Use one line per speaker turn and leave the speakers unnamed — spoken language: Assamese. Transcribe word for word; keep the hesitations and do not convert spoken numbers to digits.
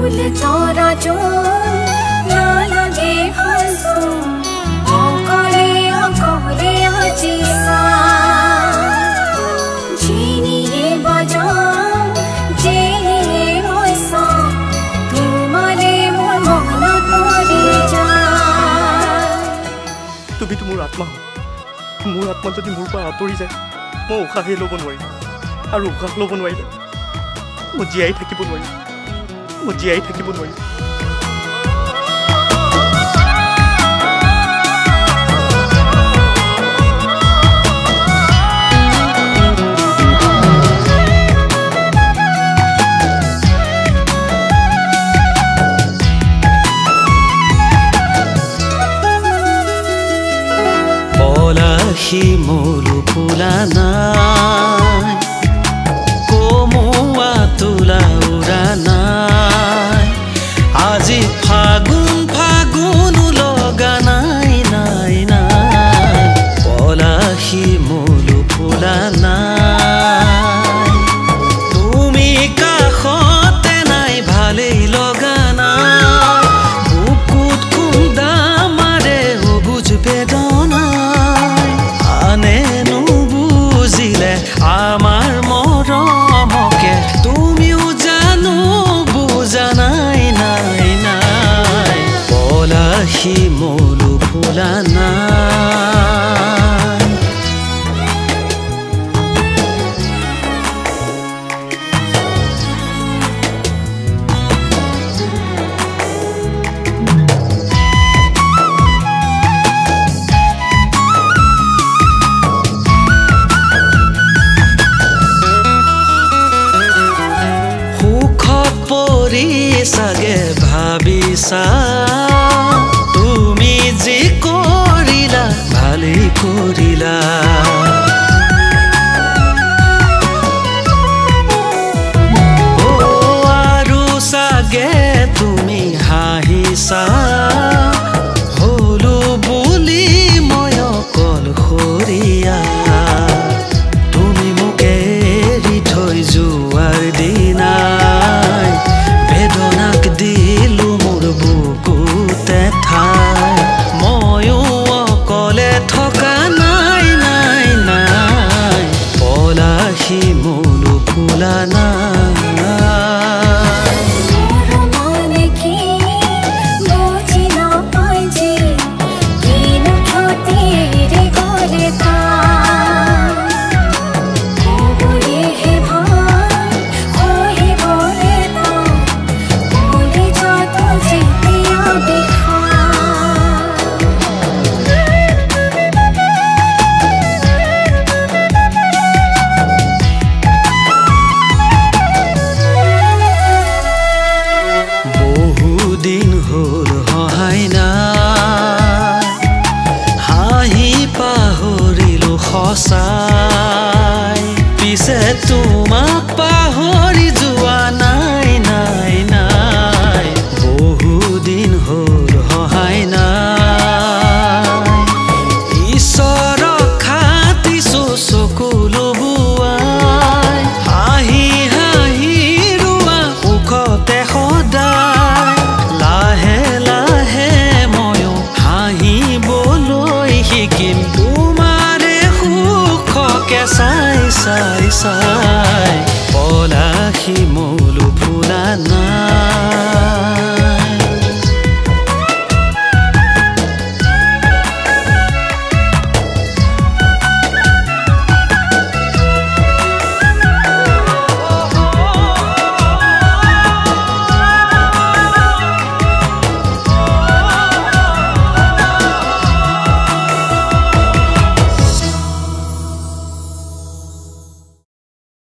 ফুল তৰা নালাগে হাসো অকলে অকলে আজি জিনিয়ে বাজাম জেলিয়ে মইছা তোমালে মোৰ মনত পৰি যায়
তুমিতো মোৰ আত্মা মোৰ আত্মা যদি মোৰ পৰা আঁতৰি যায় মই উশাহে ল'ব নোৱাৰিম আৰু উশাহ ল'ব নোৱাৰিলে মই জীয়াই থাকিব নোৱাৰিম মই জীয়াই থাকিব নোৱাৰিম
শিমলু ফুলা নাই কমুৱা তোলা উৰা নাই আজি ফাগুন ফাগুন লগা নাই নাই নাই পলা শিমলু ফুলা নাই তুমি কাষতে নাই ভালেই লগা নাই বুকুত খুন্দা মাৰে অবুজ বেদনা আমার মরমকে তুমিও জানো বুঝা নাই নাই নাই পলা শিমলু ফুলা নাই সাগে ভাবিছা তুমি যে কৰিলা ভালেই কৰিলা